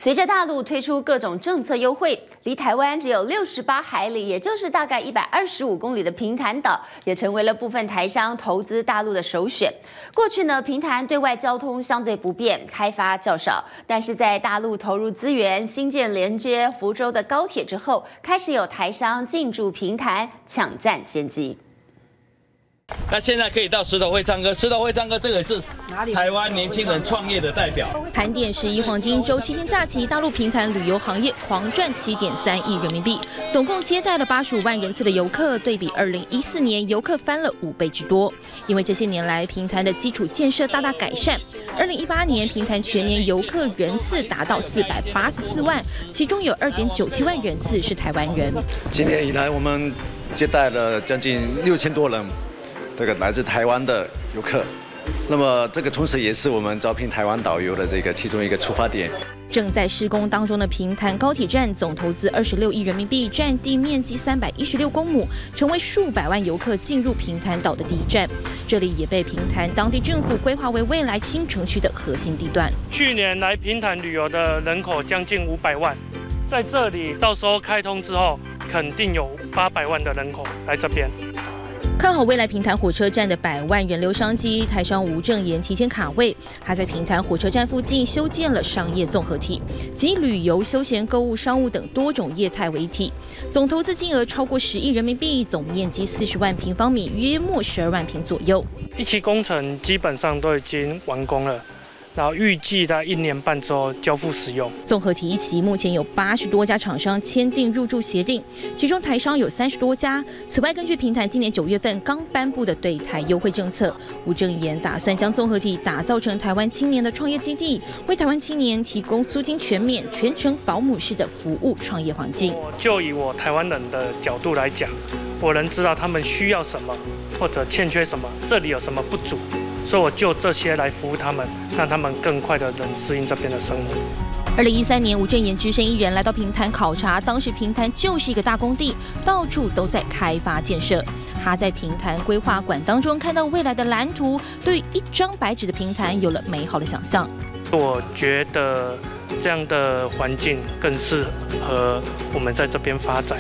随着大陆推出各种政策优惠，离台湾只有68海里，也就是大概125公里的平潭岛，也成为了部分台商投资大陆的首选。过去呢，平潭对外交通相对不便，开发较少，但是在大陆投入资源新建连接福州的高铁之后，开始有台商进驻平潭，抢占先机。 那现在可以到石头会唱歌，石头会唱歌，这个是台湾年轻人创业的代表。 盘点11黄金周7天假期，大陆平潭旅游行业狂赚7.3亿人民币，总共接待了85万人次的游客，对比2014年游客翻了5倍之多。因为这些年来平潭的基础建设大大改善，2018年平潭全年游客人次达到484万，其中有2.97万人次是台湾人。 今年以来，我们接待了将近6000多人。 这个来自台湾的游客，那么这个同时也是我们招聘台湾导游的这个其中一个出发点。 正在施工当中的平潭高铁站总投资26亿人民币，占地面积316公亩，成为数百万游客进入平潭岛的第一站。这里也被平潭当地政府规划为未来新城区的核心地段。 去年来平潭旅游的人口将近500万，在这里到时候开通之后，肯定有800万的人口来这边。 看好未来平潭火车站的100万人流商机，台商吴正言提前卡位，他在平潭火车站附近修建了商业综合体，集旅游、休闲、购物、商务等多种业态为一体，总投资金额超过10亿人民币，总面积40万平方米，约莫12万平左右。 一期工程基本上都已经完工了。 然后预计在1年半之后交付使用。 综合体一期目前有80多家厂商签订入驻协定，其中台商有30多家。此外，根据平潭今年9月份刚颁布的对台优惠政策，吴正言打算将综合体打造成台湾青年的创业基地，为台湾青年提供租金全免、全程保姆式的服务创业环境。 就以我台湾人的角度来讲，我能知道他们需要什么或者欠缺什么，这里有什么不足。 所以我就这些来服务他们，让他们更快的能适应这边的生活。 2013年，吴正言只身一人来到平潭考察，当时平潭就是一个大工地，到处都在开发建设。他在平潭规划馆当中看到未来的蓝图，对于一张白纸的平潭有了美好的想象。 我觉得这样的环境更适合我们在这边发展。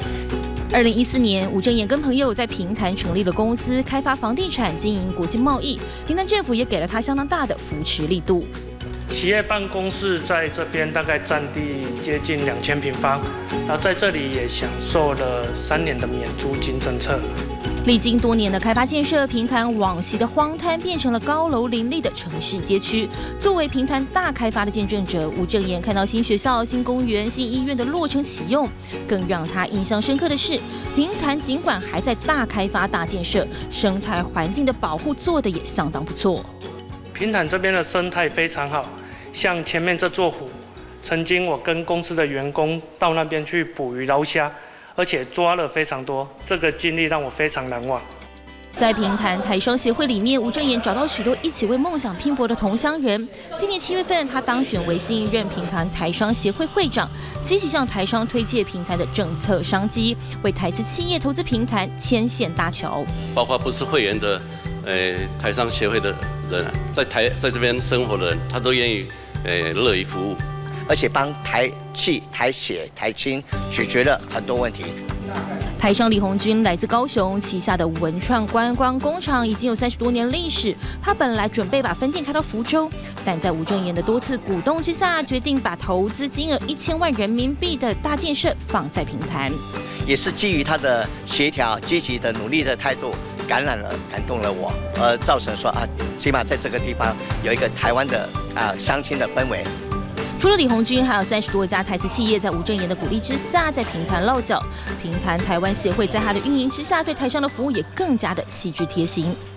2014年，吴正言跟朋友在平潭成立了公司，开发房地产、经营国际贸易。平潭政府也给了他相当大的扶持力度。 企业办公室在这边大概占地接近2000平方，然后在这里也享受了3年的免租金政策。 历经多年的开发建设，平潭往昔的荒滩变成了高楼林立的城市街区。作为平潭大开发的见证者，吴正言看到新学校、新公园、新医院的落成启用，更让他印象深刻的是，平潭尽管还在大开发、大建设，生态环境的保护做得也相当不错。 平潭这边的生态非常好，像前面这座湖，曾经我跟公司的员工到那边去捕鱼捞虾。 而且抓了非常多，这个经历让我非常难忘。 在平潭台商协会里面，吴正言找到许多一起为梦想拼搏的同乡人。今年7月份，他当选为新一任平潭台商协会会长，积极向台商推介平潭的政策商机，为台资企业投资平潭牵线搭桥。 包括不是会员的，台商协会的人，在这边生活的人，他都愿意，乐于服务。 而且帮台企、台协、台青解决了很多问题。 台商李红军来自高雄，旗下的文创观光工厂已经有30多年历史。他本来准备把分店开到福州，但在吴正言的多次鼓动之下，决定把投资金额1000万人民币的大建设放在平潭。 也是基于他的协调、积极的努力的态度，感动了我，而造成说起码在这个地方有一个台湾的乡亲的氛围。 除了李红军，还有30多家台资企业在吴正言的鼓励之下，在平潭落脚。平潭台湾协会在他的运营之下，对台商的服务也更加的细致贴心。